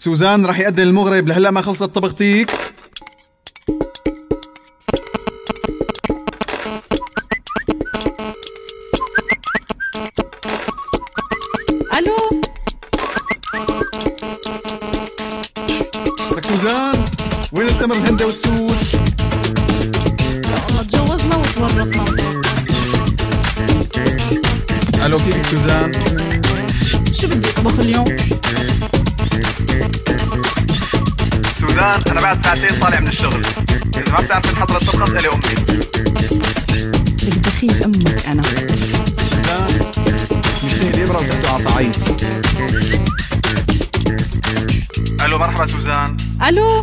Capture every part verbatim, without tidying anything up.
سوزان رح يأذن المغرب، لهلا ما خلصت طبختيك؟ الو لك سوزان، وين التمر الهندي والسوس؟ والله تجوزنا وتورطنا. الو كيفك سوزان؟ شو بدي اطبخ اليوم؟ سوزان انا بعد ساعتين طالع من الشغل، اذا ما بتعرف تحضر الطبخه اسالي امي. بدي دخيل امك انا. سوزان مشتهي الابره وتحته عصايص. الو مرحبا سوزان. الو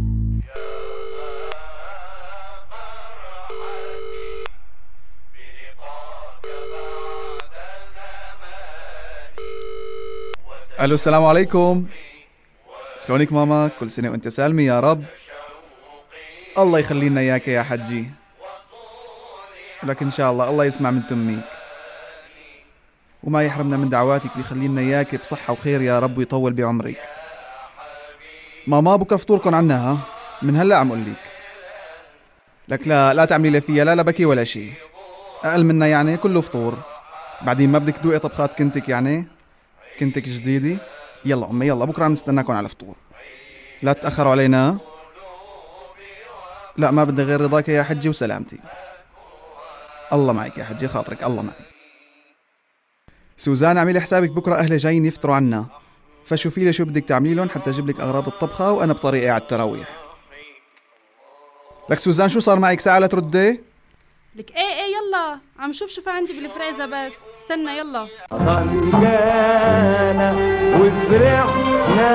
الو السلام عليكم. شلونك ماما؟ كل سنه وانت سالمه يا رب. الله يخلي لنا اياك يا حجي، ولك ان شاء الله الله يسمع من تميك وما يحرمنا من دعواتك ويخلي لنا اياك بصحه وخير يا رب ويطول بعمرك. ماما بكره فطوركم عنا، ها من هلا عم اقول لك. لك لا لا تعملي لي فيها، لا لا بكي ولا شيء، اقل منا يعني كله فطور. بعدين ما بدك تذوقي طبخات كنتك يعني كنتك جديدة. يلا أمي يلا بكرة عم نستناكم على الفطور، لا تتأخروا علينا. لا ما بدي غير رضاك يا حجي وسلامتي. الله معك يا حجي، خاطرك الله معك. سوزان اعملي حسابك بكرة أهلي جايين يفطروا عنا، فشوفي لي شو بدك تعملي لهم حتى أجيب لك أغراض الطبخة وأنا بطريقي على التراويح. لك سوزان شو صار معك ساعة لتردي؟ لك ايه ايه يلا عم شوف شو في عندي بالفريزة، بس استنى يلا. رمضان وفرحنا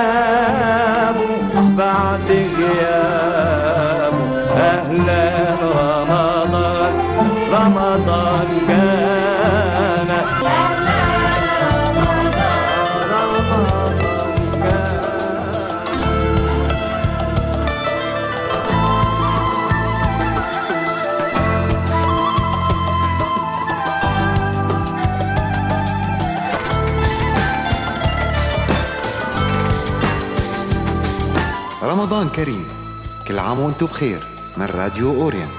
بعد غيابه، أهلا رمضان رمضان جانا، أهلا رمضان رمضان جانا. رمضان كريم، كل عام وانتم بخير من راديو أورينت.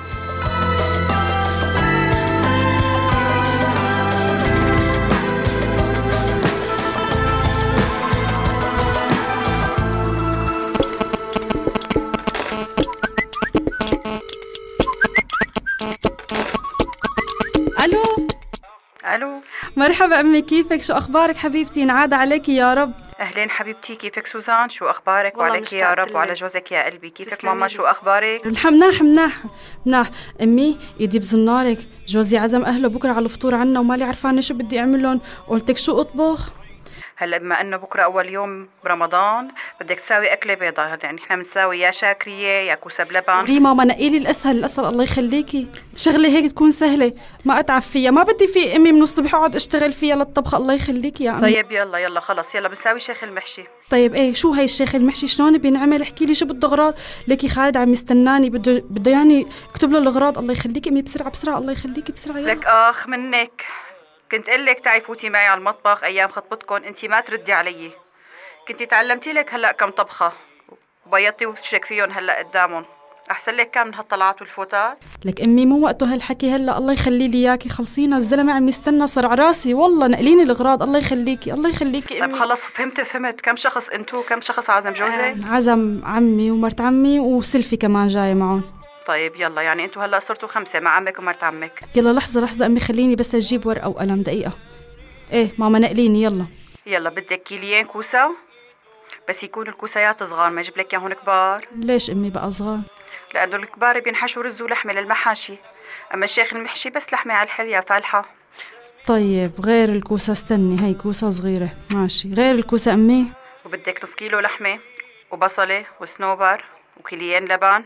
الو الو مرحبا امي، كيفك؟ شو اخبارك حبيبتي؟ نعاد عليكي يا رب. اهلين حبيبتي، كيفك سوزان؟ شو اخبارك؟ والله وعليك يا رب وعلى جوزك يا قلبي. كيفك تسلمي ماما؟ لي. شو اخبارك؟ مناح مناح مناح امي، يدي بزنارك، جوزي عزم اهله بكره على الفطور عنا ومالي عرفانه شو بدي اعمل لهم، قلتك شو اطبخ؟ هلا بما انه بكره اول يوم برمضان بدك تساوي اكله بيضاء، يعني احنا بنساوي يا شاكريه يا كوسه بلبن. لي ماما نقيلي الاسهل الاسهل الله يخليكي، شغله هيك تكون سهله ما اتعب فيها، ما بدي في امي من الصبح اقعد اشتغل فيها للطبخ الله يخليكي يا امي. طيب يلا يلا خلص يلا بنساوي شيخ المحشي. طيب ايه شو هاي الشيخ المحشي شلون بينعمل؟ احكي لي شو بده اغراض، ليكي خالد عم يستناني بده بده يعني اكتب له الاغراض الله يخليكي امي بسرعه بسرعه الله يخليكي بسرعه يلا. لك اخ منك، كنت قل لك تعي فوتي معي على المطبخ ايام خطبتكم انت ما تردي علي، كنتي تعلمتي لك هلا كم طبخه وبيضتي وشك فيهم هلا قدامهم، احسن لك كان من هالطلعات والفوتات. لك امي مو وقته هالحكي هلا الله يخلي لي اياكي، خلصينا الزلمه عم يستنى صرع راسي والله، نقليني الاغراض الله يخليكي الله يخليكي طيب امي. خلص فهمت فهمت كم شخص انتو؟ كم شخص عازم جوزي؟ عزم عمي ومرت عمي وسلفي كمان جايه معهم. طيب يلا يعني انتو هلا صرتوا خمسه مع عمك ومرت عمك. يلا لحظه لحظه امي خليني بس اجيب ورقه وقلم دقيقه. ايه ماما نقليني يلا. يلا بدك كيليين كوسه، بس يكون الكوسيات صغار، ما يجيب لك اياهم كبار. ليش امي بقى صغار؟ لانه الكبار بينحشوا رز ولحمه للمحاشي، اما الشيخ المحشي بس لحمه على الحليه فالحه. طيب غير الكوسه، استني هي كوسه صغيره ماشي، غير الكوسه امي. وبدك نص كيلو لحمه وبصله وصنوبر وكيليين لبن،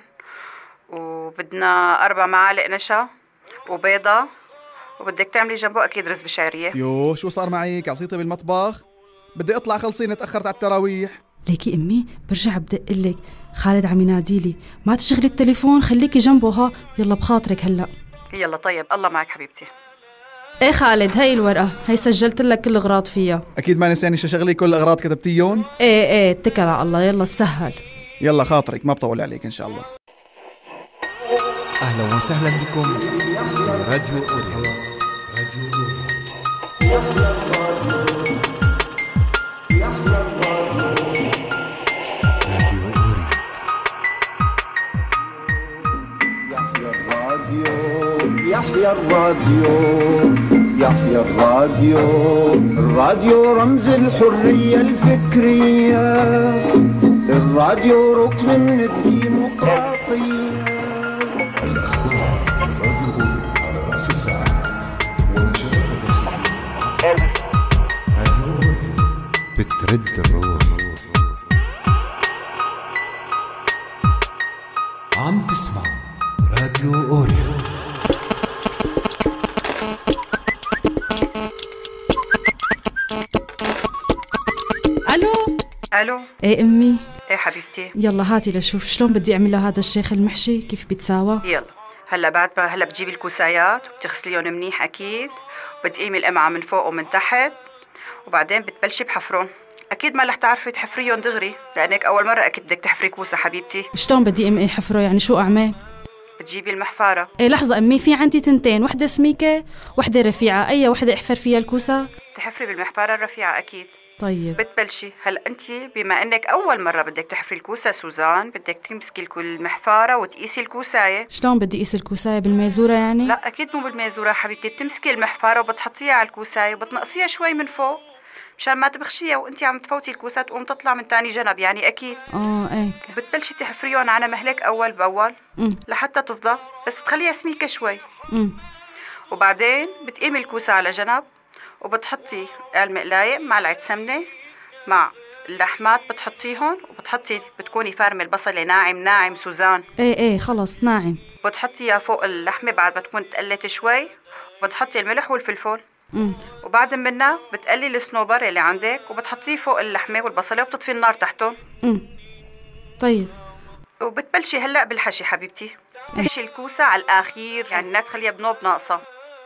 وبدنا اربع معالق نشا وبيضه، وبدك تعملي جنبه اكيد رز بشعريه. يو شو صار معك؟ عصيتي بالمطبخ؟ بدي اطلع خلصيني تاخرت على التراويح. ليكي امي برجع بدقلك خالد عم يناديلي، ما تشغلي التليفون خليكي جنبه ها، يلا بخاطرك هلا. يلا طيب الله معك حبيبتي. ايه خالد، هاي الورقة، هاي سجلت لك كل الاغراض فيها. اكيد ما نسياني شغلي كل الاغراض كتبتيهم؟ ايه ايه اتكل على الله، يلا تسهل. يلا خاطرك، ما بطول عليك ان شاء الله. أهلا وسهلا بكم في راديو أورينت. راديو أورينت. يحيى الراديو، يحيى الراديو، الراديو رمز الحرية الفكرية، الراديو ركن من الديمقراطية. بترد الروح. عم تسمع راديو أورينت. الو الو. ايه امي. ايه حبيبتي. يلا هاتي لشوف شلون بدي اعمل له هذا الشيخ المحشي، كيف بيتساوى. يلا هلا بعد ما هلا بتجيبي الكوسايات وبتغسليهم منيح اكيد، وبتقيمي القمعة من فوق ومن تحت، وبعدين بتبلشي بحفرهم. اكيد ما رح تعرفي تحفريهم دغري، لانك اول مرة اكيد بدك تحفري كوسة حبيبتي. شلون بدي ام ايه حفره؟ يعني شو اعمل؟ بتجيبي المحفارة. ايه لحظة امي، في عندي تنتين، وحدة سميكة وحدة رفيعة، اي وحدة احفر فيها الكوسة؟ تحفري بالمحفارة الرفيعة اكيد. طيب بتبلشي هلا انت بما انك اول مره بدك تحفري الكوسه سوزان، بدك تمسكي المحفاره وتقيسي الكوسايه. شلون بدي اقيس الكوساية؟ بالميزورة يعني؟ لا اكيد مو بالميزوره حبيبتي، بتمسكي المحفاره وبتحطيها على الكوسايه وبتنقصيها شوي من فوق مشان ما تبخشيها وانت عم تفوتي الكوسه تقوم تطلع من تاني جنب، يعني اكيد. اه ايه. بتبلشي تحفريهم على مهلك اول باول امم لحتى تفضى، بس تخليها سميكه شوي. امم وبعدين بتقيمي الكوسه على جنب وبتحطي المقلايه معلقه سمنه مع اللحمات بتحطيهم، وبتحطي بتكوني فارمه البصله ناعم ناعم سوزان. ايه ايه خلص ناعم. بتحطيها فوق اللحمه بعد ما تكون تقلت شوي، وبتحطي الملح والفلفل. امم وبعد منها بتقلي الصنوبر اللي عندك وبتحطيه فوق اللحمه والبصله وبتطفي النار تحتهم. امم طيب. وبتبلشي هلا بالحشي حبيبتي. حشي الكوسه على الاخير، يعني لا تخليها بنوب ناقصه.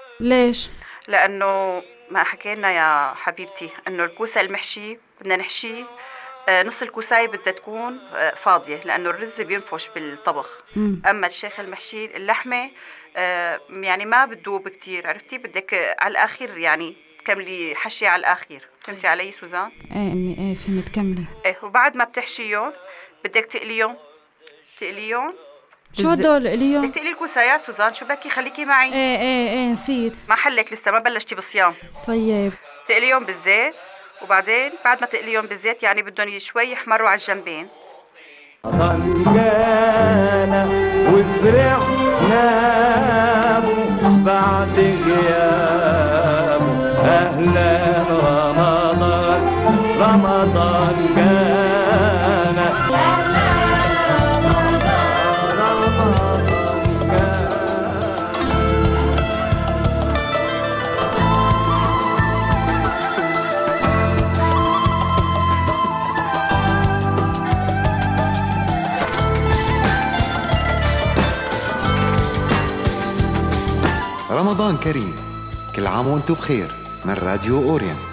ليش؟ لانه ما حكينا يا حبيبتي انه الكوسه المحشي بدنا نحشيه آه نص الكوسايه بدها تكون آه فاضيه، لانه الرز بينفش بالطبخ. مم. اما الشيخ المحشي اللحمه آه يعني ما بتذوب كتير، عرفتي؟ بدك آه على الاخير يعني تكملي حشي على الاخير. فهمتي علي سوزان؟ ايه امي ايه فهمت، كملي. ايه. وبعد ما بتحشيهم بدك تقليهم. تقليهم شو هدول اليوم؟ بدك تقلي الكوسايات سوزان، شو بكي خليكي معي. ايه ايه ايه نسيت. ما حلك لسه، ما بلشتي بالصيام. طيب تقليهم بالزيت، وبعدين بعد ما تقليهم بالزيت يعني بدهم شوي يحمروا على الجنبين. طنجانا وفرحنا بعد غيابه، أهلا رمضان رمضان جانا، رمضان جانا. رمضان كريم، كل عام وانتم بخير من راديو أورينت.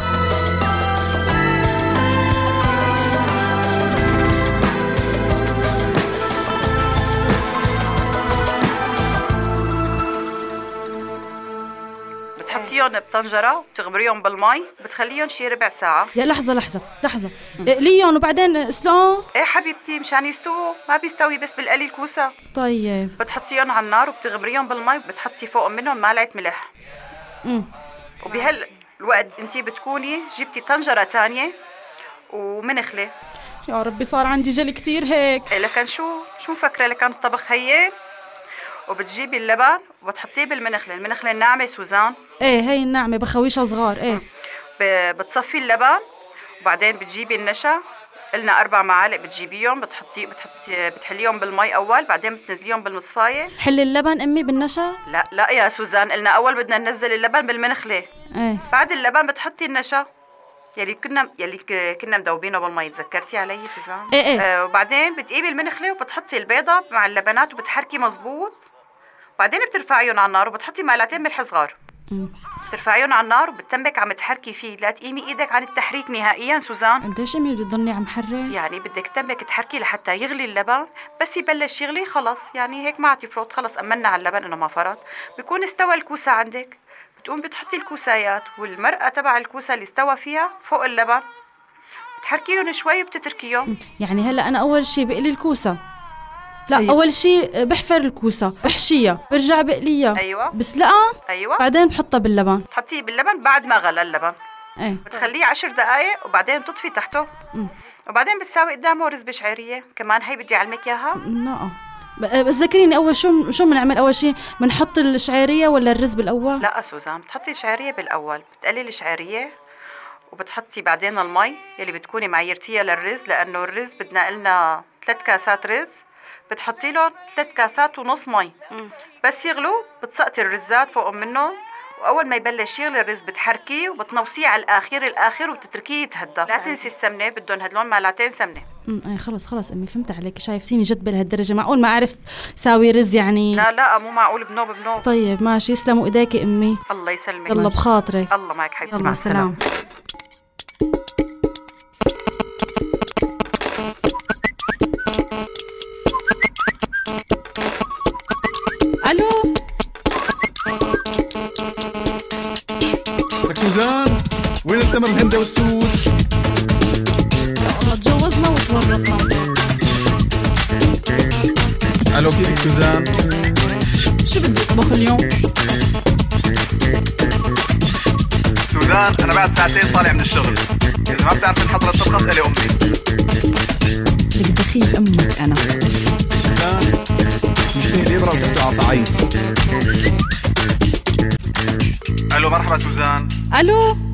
بتحطيهم بطنجرة وبتغمريهم بالمي، بتخليهم شي ربع ساعة. يا لحظة لحظة لحظة، اقليهم وبعدين سلون؟ ايه حبيبتي مشان يستووا، ما بيستوي بس بالقلي الكوسة. طيب. بتحطيهم على النار وبتغمريهم بالمي وبتحطي فوق منهم معلقة ملح. امم وبهالوقت انتي بتكوني جبتي طنجرة تانية ومنخلة. يا ربي صار عندي جل كتير هيك. إيه لكن شو شو مفكرة لكان الطبخ هين؟ وبتجيبي اللبن وبتحطيه بالمنخلة، المنخلة الناعمة سوزان. ايه هي الناعمة بخويشها صغار. ايه ب- بتصفي اللبن، وبعدين بتجيبي النشا، قلنا أربع معالق بتجيبيهم، بتحطي بتحطي بتحليهم بالمي أول، بعدين بتنزليهم بالمصفاية. حل اللبن أمي بالنشا؟ لا لا يا سوزان، قلنا أول بدنا ننزل اللبن بالمنخلة. ايه. بعد اللبن بتحطي النشا يلي كنا يلي ك- كنا مدوبينه بالمي، تذكرتي علي سوزان؟ ايه ايه. آه وبعدين بتقيمي المنخلة وبتحطي البيضة مع اللبنات وبتحركي مزبوط، وبعدين بترفعيهم على النار وبتحطي معلقتين ملح صغار. بترفعيهم على النار وبتتمك عم تحركي فيه، لا تقيمي ايدك عن التحريك نهائيا سوزان. قديش امي بتضلني عم حرك؟ يعني بدك تنبك تحركي لحتى يغلي اللبن، بس يبلش يغلي خلص يعني هيك ما عاد يفرط، خلص امنا على اللبن انه ما فرط، بيكون استوى الكوسه عندك. بتقوم بتحطي الكوسايات والمرقه تبع الكوسه اللي استوى فيها فوق اللبن، بتحركيهم شوي وبتتركيهم. يعني هلا انا اول شيء بقلي الكوسه، لا أيوة. اول شيء بحفر الكوسه، بحشيها، برجع بقليها، ايوه بسلقها، ايوه بعدين بحطها باللبن، تحطيه باللبن بعد ما غلى اللبن. ايه بتخليه عشر دقايق وبعدين بتطفي تحته. مم. وبعدين بتساوي قدامه رز بشعيريه كمان، هي بدي اعلمك اياها. لا بس ذكريني اول شو شو بنعمل اول شيء، بنحط الشعيريه ولا الرز بالاول؟ لا سوزان، بتحطي الشعيريه بالاول، بتقلي الشعيريه وبتحطي بعدين المي يلي بتكوني معيرتيها للرز، لانه الرز بدنا لنا ثلاث كاسات رز، بتحطي لهم ثلاث كاسات ونص مي. مم. بس يغلوا بتسقطي الرزات فوق منهم، واول ما يبلش يغلي الرز بتحركيه وبتنوصيه على الاخير الاخر وبتتركيه يتهدى. لا تنسي السمنه، بدهم هدلون معلقتين سمنه. امم اي خلص خلص امي فهمت عليك، شايفتيني جد بهالدرجه، معقول ما اعرف ساوي رز يعني؟ لا لا مو معقول، بنوب بنوب. طيب ماشي، يسلموا ايديك امي. الله يسلمك. يلا بخاطرك. الله معك حبيبتي، يلا مع السلامه. سلام. الو لك سوزان، وين التمر الهندة والسوس؟ يا الله تجوزنا وتورطنا. الو كيفك سوزان؟ شو بدي اطبخ اليوم؟ سوزان انا بعد ساعتين طالع من الشغل، اذا ما بتعرف نحضر الطبخة اسألي امي. بدي دخيل امك انا. سوزان مشتهي الإبرة وتحته عصايص. الو مرحبا سوزان. الو